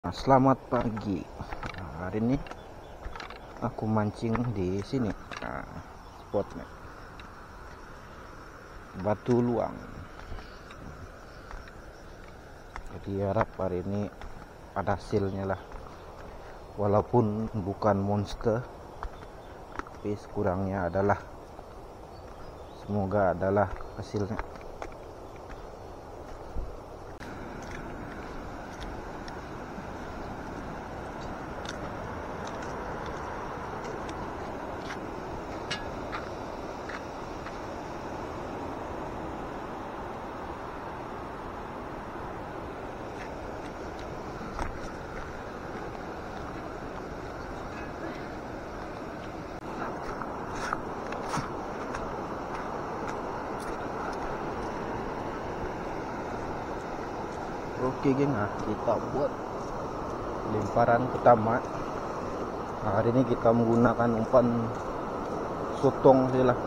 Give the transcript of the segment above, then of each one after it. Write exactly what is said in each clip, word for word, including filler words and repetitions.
Nah, selamat pagi. Nah, hari ini aku mancing di sini. Nah, spotnya Batu Luang. Jadi harap hari ini ada hasilnya lah. Walaupun bukan monster, tapi sekurangnya adalah semoga adalah hasilnya. Oke geng, nah, kita buat lemparan pertama. Nah, hari ini kita menggunakan umpan sotong saja lah.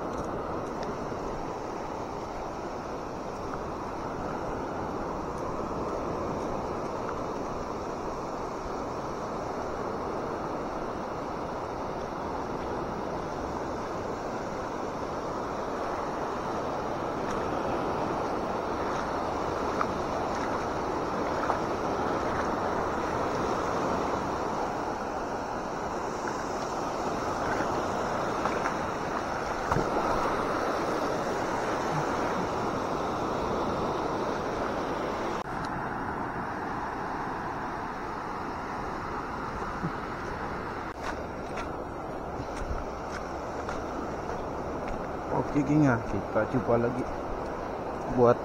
Oke geng, ya, kita coba lagi buat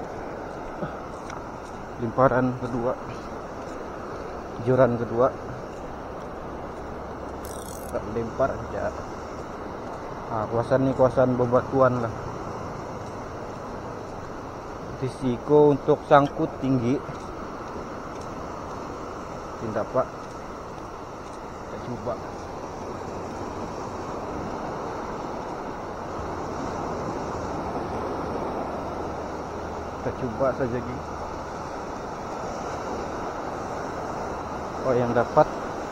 lemparan kedua, joran kedua. Kita lempar aja. Nah, kawasan ini kawasan bebatuan lah. Risiko untuk sangkut tinggi. Tidak pak. Kita coba. Kita coba saja geng. Oh, yang dapat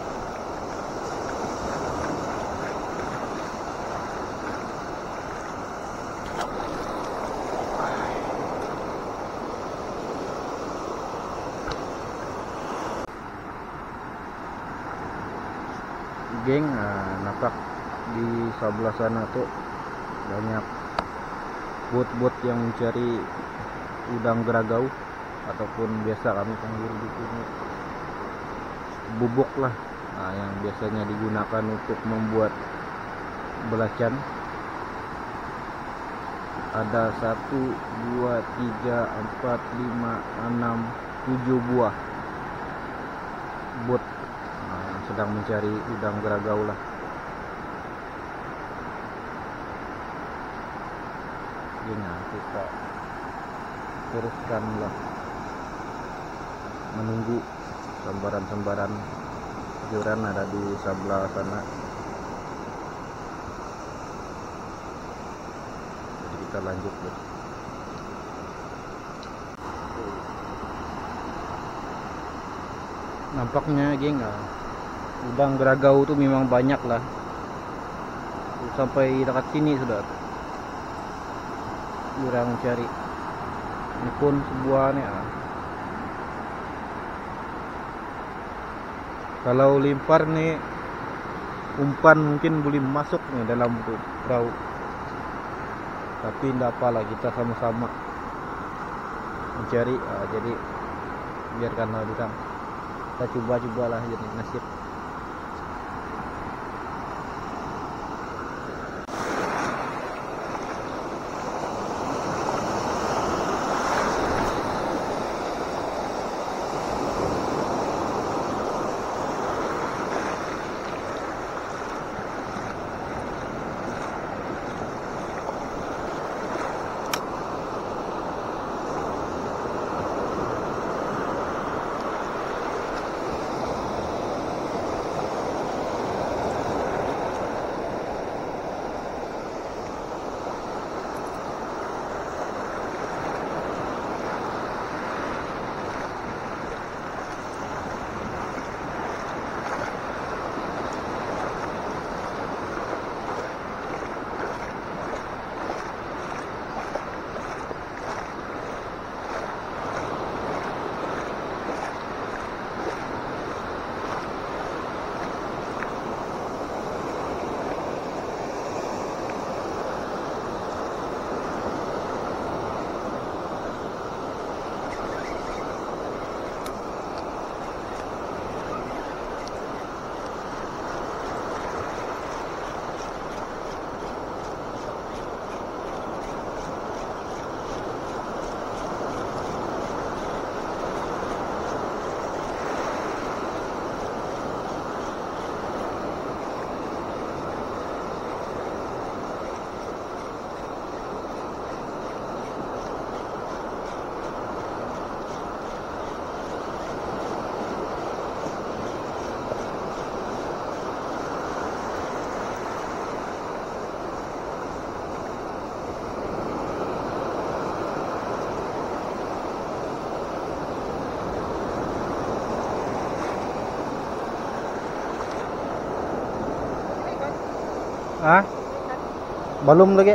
geng. Nah, nampak di sebelah sana tuh banyak bot-bot yang mencari udang geragau, ataupun biasa kami panggil di sini bubuk lah. Nah, yang biasanya digunakan untuk membuat belacan. Ada satu, dua, tiga, empat, lima, enam, tujuh buah bot nah, sedang mencari udang geragau lah. Ini kita teruskan lah menunggu sambaran-sambaran joran ada di sebelah sana. Jadi kita lanjut deh. Nampaknya geng, udang geragau tuh memang banyak lah. Sampai dekat sini sudah orang cari. Ini pun sebuah nih. Ah. Kalau lempar nih umpan mungkin boleh masuk nih dalam perahu. Tapi tidak apalah, kita sama-sama mencari. Ah, jadi biarkanlah orang. Kita coba-cobalah jadi nasib. Ah? Belum lagi.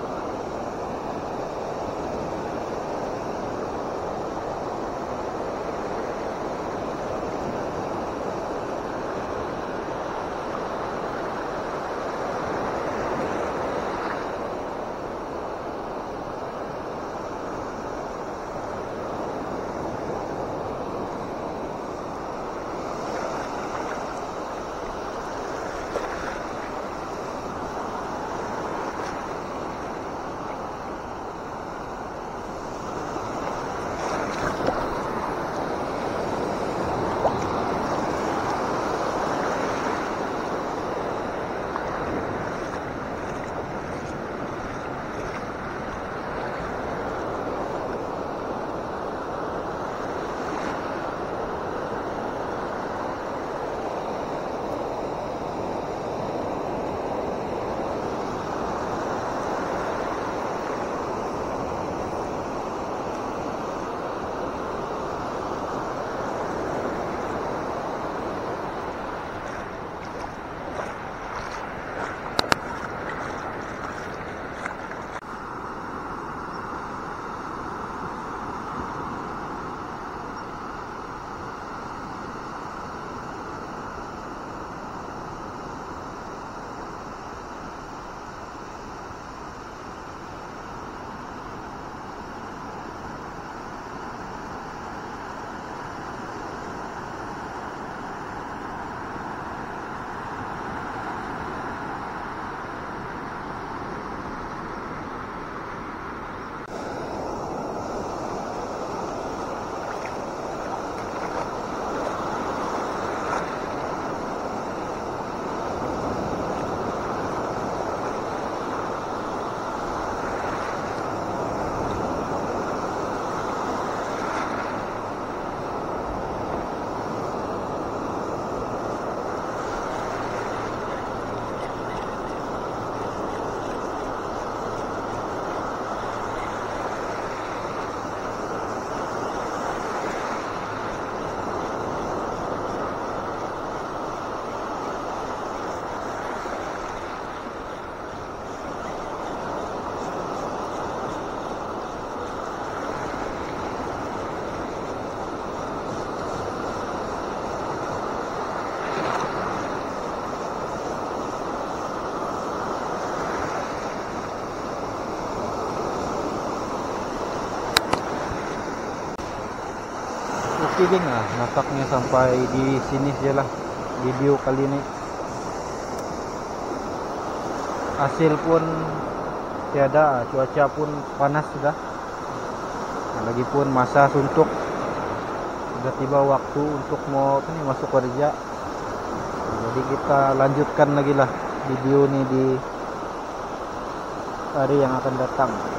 Oke geng, nah nampaknya sampai di sini saja lah video kali ini. Hasil pun tiada, cuaca pun panas sudah. Nah, lagipun masa suntuk, sudah tiba waktu untuk mau ini masuk kerja. Nah, jadi kita lanjutkan lagi lah video ini di hari yang akan datang.